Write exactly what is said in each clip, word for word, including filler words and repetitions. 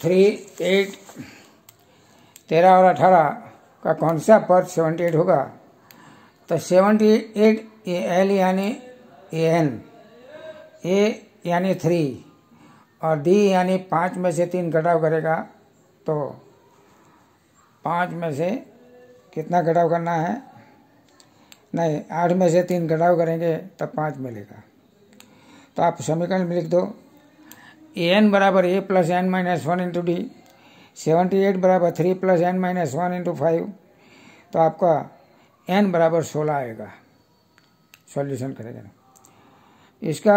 Three eight तेरह और अठारह का कौन सा पद सेवेंटी एट होगा? तो सेवेंटी एट एल यानी ए एन, ए यानी थ्री और डी यानी पाँच में से तीन घटाव करेगा तो पाँच में से कितना घटाव करना है? नहीं, आठ में से तीन घटाव करेंगे तब पाँच मिलेगा। तो आप समीकरण में लिख दो ए एन बराबर a plus n minus one into d, seventy eight बराबर three plus n minus one into five, तो आपका एन बराबर सोलह आएगा। सॉल्यूशन करेंगे ना इसका।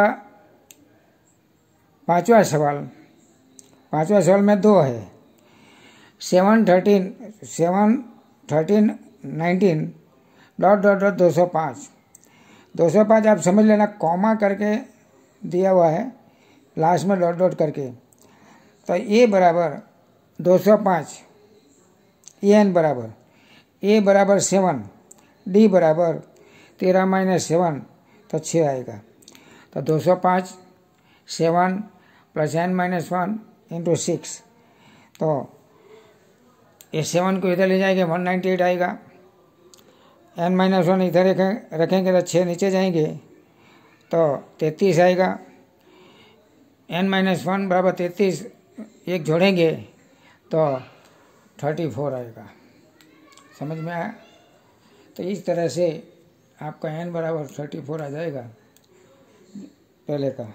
पांचवा सवाल, पांचवा सवाल में दो है, seven thirteen seven thirteen nineteen dot dot dot दो सौ पाँच दो सौ पाँच आप समझ लेना, कॉमा करके दिया हुआ है लास्ट में डॉट डॉट करके। तो ए बराबर दो सौ पाँच, ए एन बराबर ए बराबर सेवन, डी बराबर तेरह माइनस सेवन तो छः आएगा। तो दो सौ पाँच seven plus n minus one into six, तो ये सेवन को इधर ले जाएंगे वन नाइन्टी एट आएगा। एन माइनस वन इधर रखें रखेंगे तो छः नीचे जाएंगे तो तैंतीस आएगा। एन माइनस वन बराबर तैंतीस, एक जोड़ेंगे तो थर्टी फोर आएगा। समझ में आया? तो इस तरह से आपका एन बराबर थर्टी फोर आ जाएगा पहले का।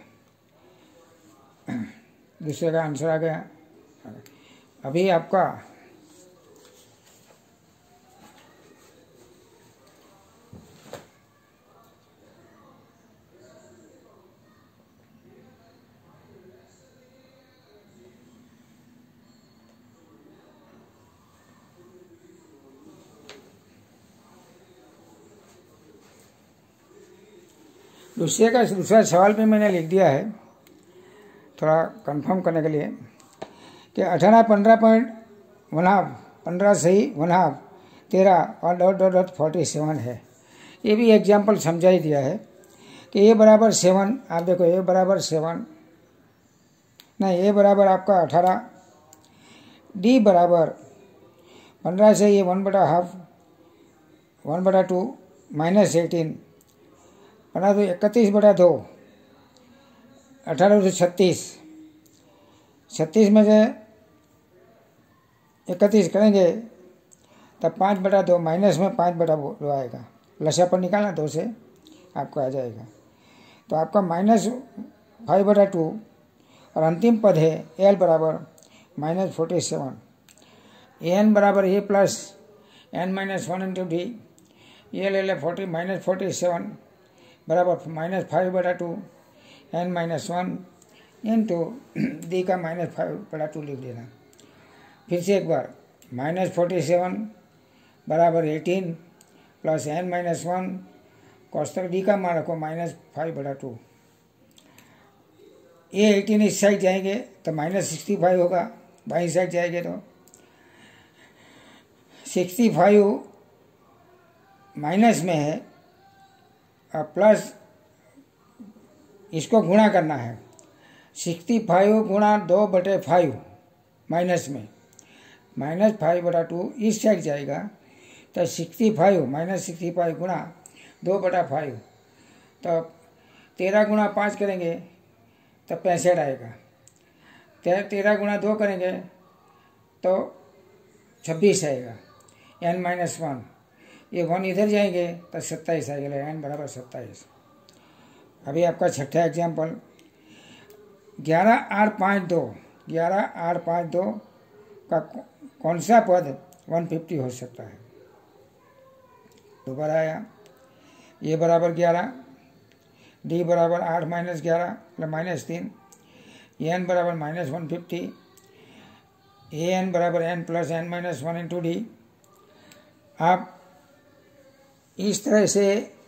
दूसरे का आंसर आ गया। अभी आपका दूसरे का दूसरा सवाल भी मैंने लिख दिया है थोड़ा कंफर्म करने के लिए कि अठारह पंद्रह पॉइंट वन हाफ, पंद्रह सही वन हाफ, तेरह और dot dot dot forty seven है। ये भी एग्जाम्पल समझा ही दिया है कि ए बराबर सेवन, आप देखो ए बराबर सेवन, नहीं ए बराबर आपका अठारह, डी बराबर पंद्रह से ये वन बटा हाफ, वन बटा टू माइनस एटीन, बना दो इकतीस बटा दो, अठारह से छत्तीस, छत्तीस में से इकतीस करेंगे तब पाँच बटा दो, माइनस में पाँच बटा दो आएगा। लसा पर निकालना दो से आपको आ जाएगा। तो आपका माइनस फाइव बटा टू और अंतिम पद है एल बराबर minus forty seven, a n बराबर a plus n minus one into d, ये ले ले फोर्टी माइनस फोर्टी सेवन बराबर माइनस फाइव बटा two n minus one into d का माइनस फाइव बटा टू लिख देना। फिर से एक बार माइनस फोर्टी सेवन बराबर eighteen plus n minus one कॉस्टक डी का मान रखो माइनस फाइव बटा टू। ये एटीन इस साइड जाएंगे तो माइनस सिक्सटी फाइव होगा, बाई साइड जाएंगे तो सिक्सटी फाइव माइनस में है और प्लस इसको गुणा करना है, सिक्सटी फाइव गुणा दो बटे फाइव माइनस में, माइनस फाइव बटा टू इस साइड जाएगा तो sixty five minus sixty five गुणा दो बटा फाइव, तो तेरह गुणा पाँच करेंगे तो पैंसठ आएगा। ते, तेरह गुणा दो करेंगे तो छब्बीस आएगा। एन माइनस वन, ये वन इधर जाएंगे तो सत्ताईस आएगा, एन बराबर सत्ताईस। अभी आपका छठा एग्जाम्पल, ग्यारह आठ पाँच दो, ग्यारह आठ पाँच दो का कौन सा पद एक सौ पचास हो सकता है? दोबारा आया, ए बराबर ग्यारह, डी बराबर आठ माइनस ग्यारह मतलब माइनस तीन, एन बराबर minus one fifty, a n बराबर n plus n minus one into d. आप इस तरह से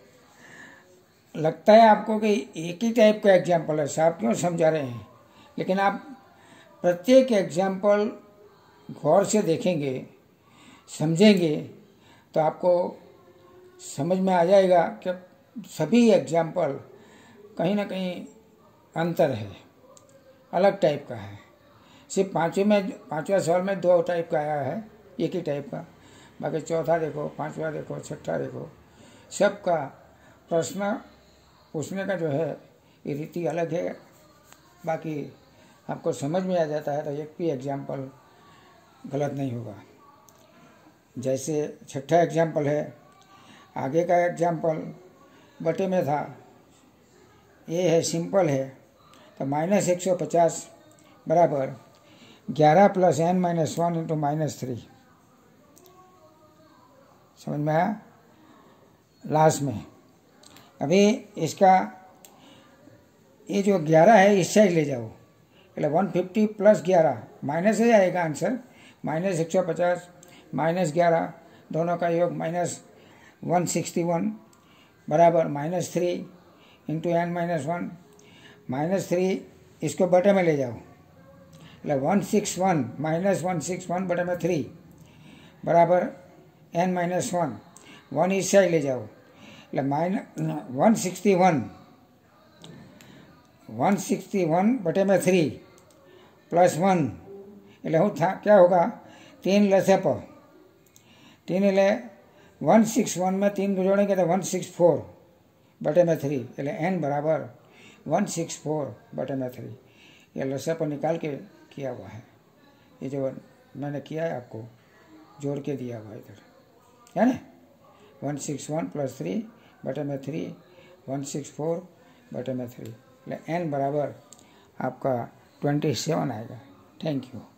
लगता है आपको कि एक ही टाइप का एग्जाम्पल है, साहब क्यों समझा रहे हैं, लेकिन आप प्रत्येक एग्जाम्पल गौर से देखेंगे, समझेंगे तो आपको समझ में आ जाएगा कि सभी एग्जाम्पल कहीं ना कहीं अंतर है, अलग टाइप का है। सिर्फ पाँचवें में पाँचवा सवाल में दो टाइप का आया है, एक ही टाइप का। बाकी चौथा देखो, पाँचवा देखो, छठा देखो, सबका प्रश्न पूछने का जो है ये रीति अलग है। बाकी आपको समझ में आ जाता है तो एक भी एग्जाम्पल गलत नहीं होगा। जैसे छठा एग्जाम्पल है, आगे का एग्जाम्पल बटे में था, ये है सिंपल है, तो माइनस एक सौ पचास बराबर ग्यारह plus n minus one into minus three. समझ में आया? लास्ट में अभी इसका ये जो ग्यारह है इस साइड ले जाओ, मतलब वन फिफ्टी प्लस ग्यारह माइनस ही आएगा आंसर। माइनस एक सौ पचास माइनस ग्यारह दोनों का योग माइनस वन सिक्सटी वन बराबर minus three into n minus one. Minus three इसको बटे में ले जाओ, मतलब one six one minus one six one बटे में थ्री बराबर एन माइनस वन। वन इस साइड ले जाओ, मतलब minus one sixty one one sixty one बटे में थ्री प्लस वन, એટલે હું था क्या होगा, तीन लसे पर तीन એટલે वन सिक्स वन में तीन को जोड़ेंगे तो वन सिक्स फोर बटे में थ्री, એટલે एन बराबर वन सिक्स फोर बटे में थ्री। ये लसे पर निकाल के किया हुआ है, ये जो मैंने किया है आपको जोड़ के दिया हुआ इधर है ना। One six one plus three बटे में थ्री, वन सिक्स फोर बटे में थ्री, एन बराबर आपका ट्वेंटी सेवन आएगा। Thank you.